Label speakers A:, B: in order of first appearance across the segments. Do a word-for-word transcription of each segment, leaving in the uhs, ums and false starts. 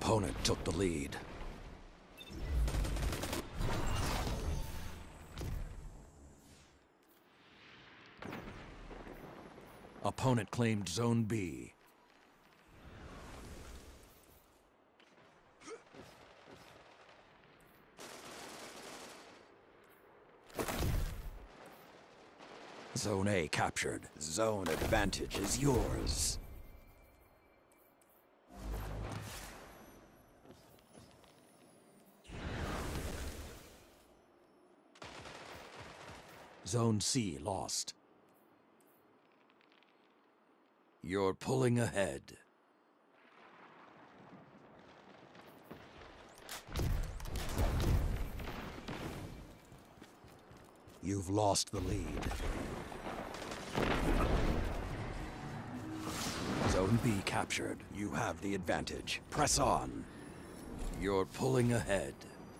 A: Opponent took the lead. Opponent claimed Zone B. Zone A captured. Zone advantage is yours. Zone C lost. You're pulling ahead. You've lost the lead. Zone B captured. You have the advantage. Press on. You're pulling ahead.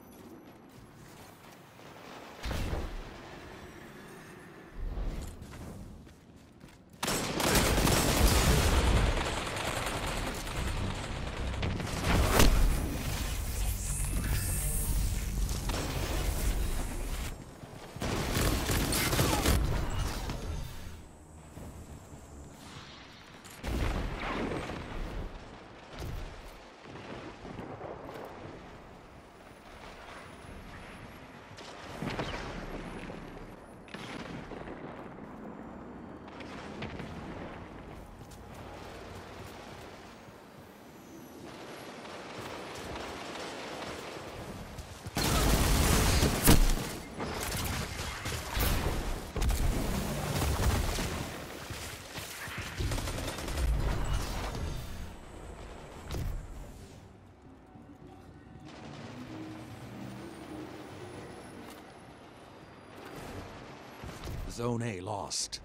A: Zone A lost.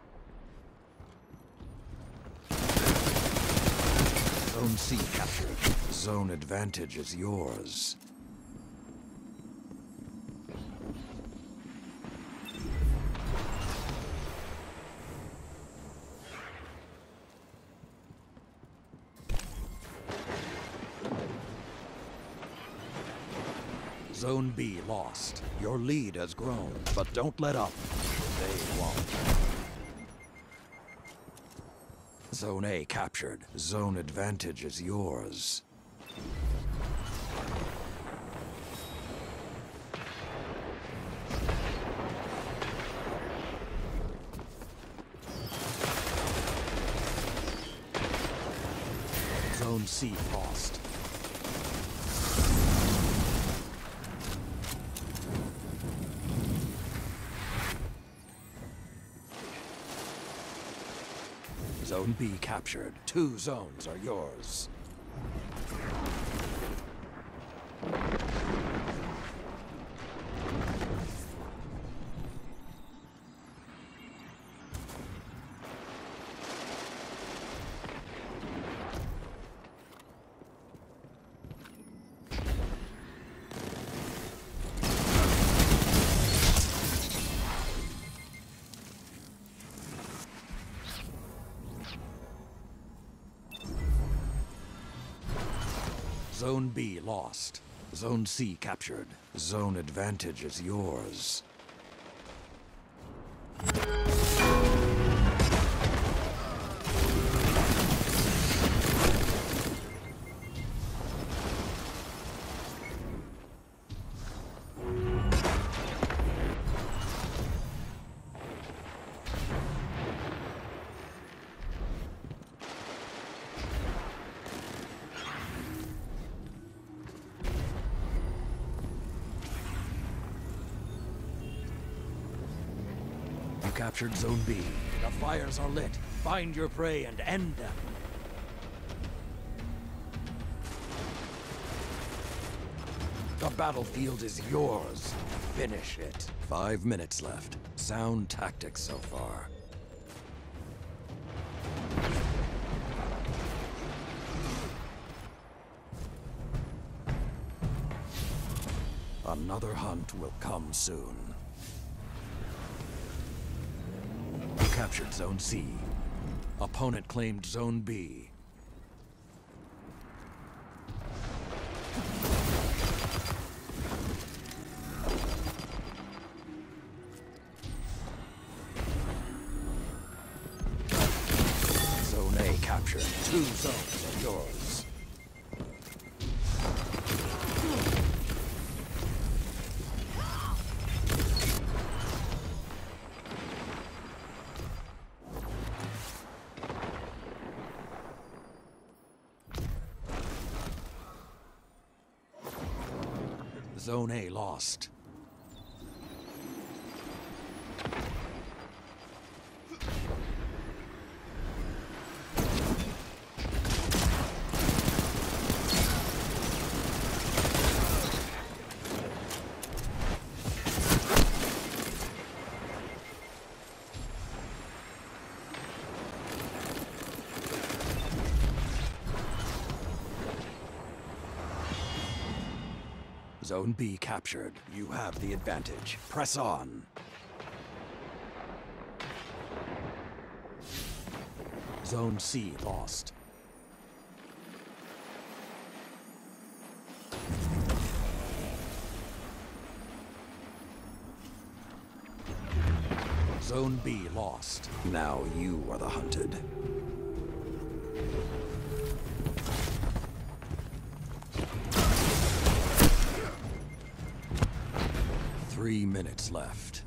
A: Zone C captured. Zone advantage is yours. Zone B lost. Your lead has grown, but don't let up. They won't. Zone A captured. Zone advantage is yours. Zone C lost. Zone B captured. Two zones are yours. Zone B lost. Zone C captured. Zone advantage is yours. You captured Zone B. The fires are lit. Find your prey and end them. The battlefield is yours. Finish it. Five minutes left. Sound tactics so far. Another hunt will come soon. You captured Zone C. Opponent claimed Zone B. captured. Two zones are yours. Zone A lost. Zone B captured. You have the advantage. Press on. Zone C lost. Zone B lost. Now you are the hunted. Three minutes left.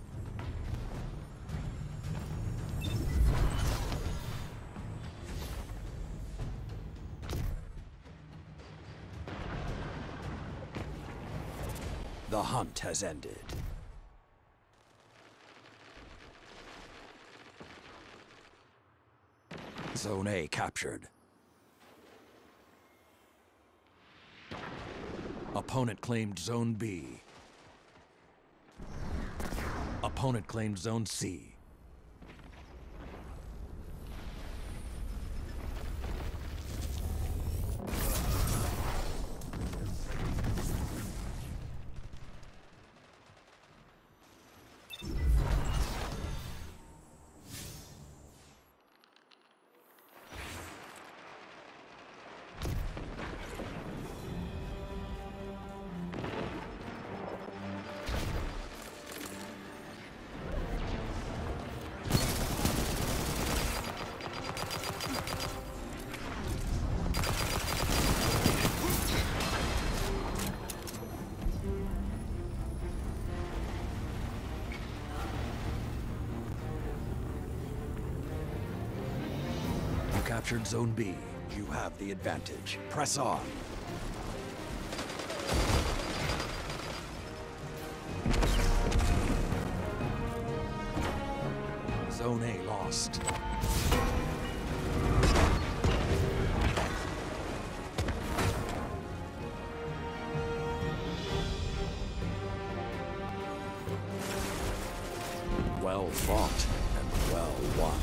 A: The hunt has ended. Zone A captured. Opponent claimed Zone B. Opponent claimed Zone C. Captured Zone B. You have the advantage. Press on. Zone A lost. Well fought and well won.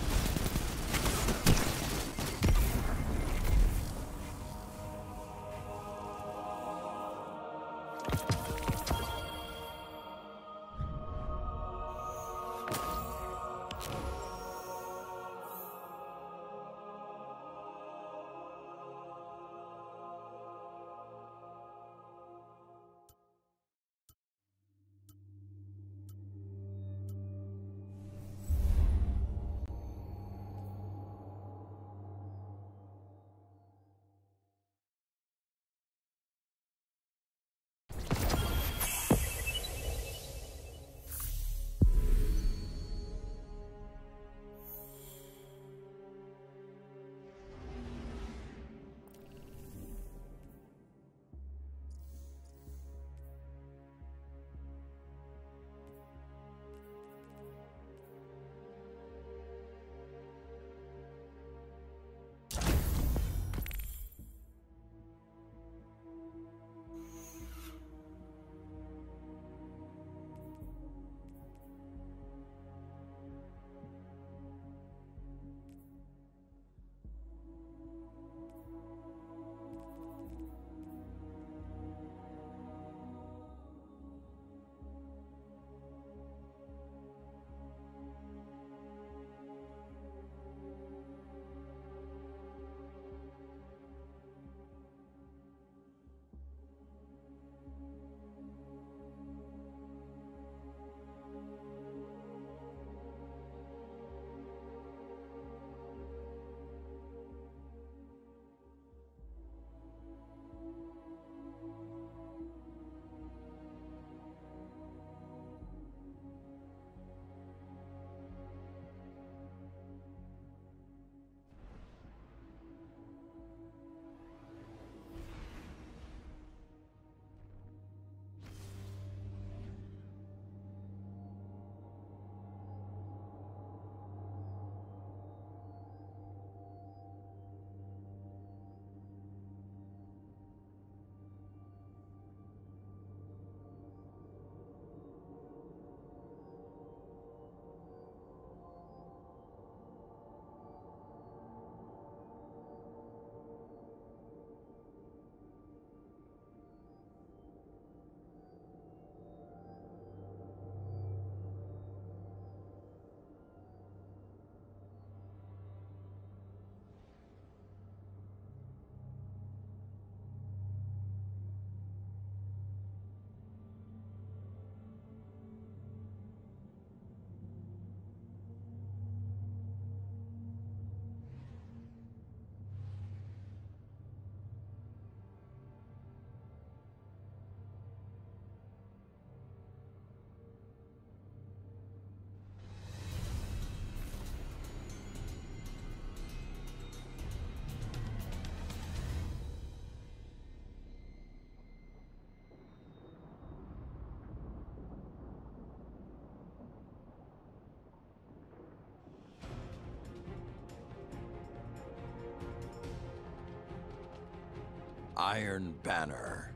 A: Iron Banner.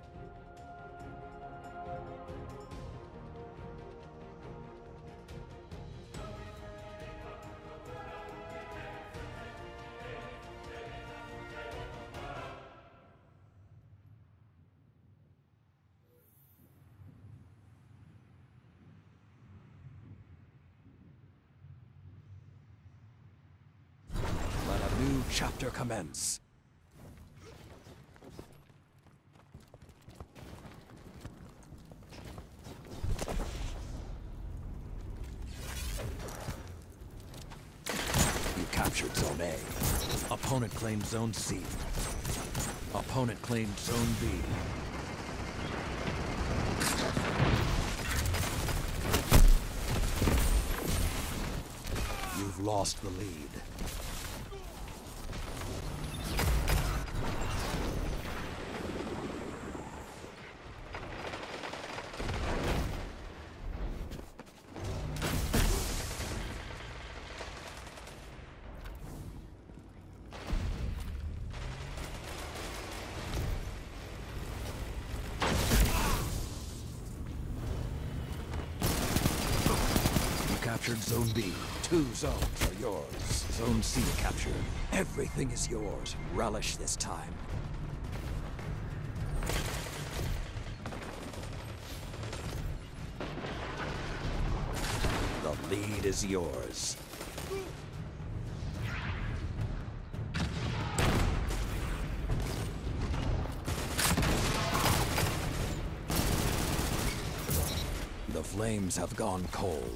A: Let a new chapter commence. You captured Zone A. Opponent claimed Zone C. Opponent claimed Zone B. You've lost the lead. Captured Zone B. Two zones are yours. Zone C captured. Everything is yours. Relish this time. The lead is yours. The flames have gone cold.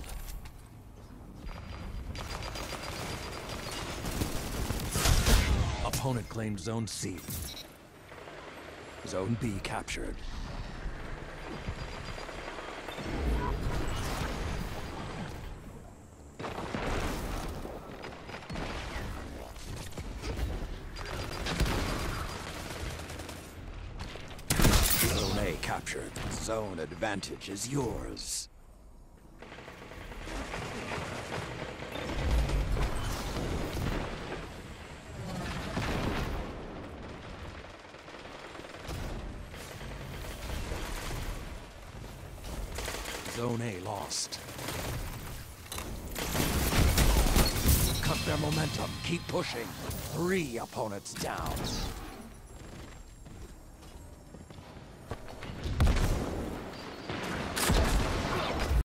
A: Opponent claimed Zone C. Zone B captured. Zone A captured. Zone advantage is yours. Zone A lost. Cut their momentum. Keep pushing. Three opponents down.